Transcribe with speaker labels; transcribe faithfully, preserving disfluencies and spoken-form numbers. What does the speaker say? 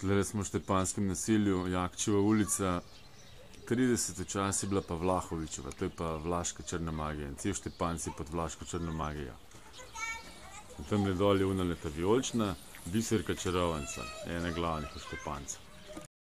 Speaker 1: Tlele smo v Štepanjskem naselju, Jakčeva ulica. trideseti čas je bila pa Vlahovičeva, to je pa vlaška črna magija. In cel Štepanjci pod vlaško črno magijo. In tamle dol je unaleta vijolična, biserka čarovnica, ena glavnih v Štepanjcu.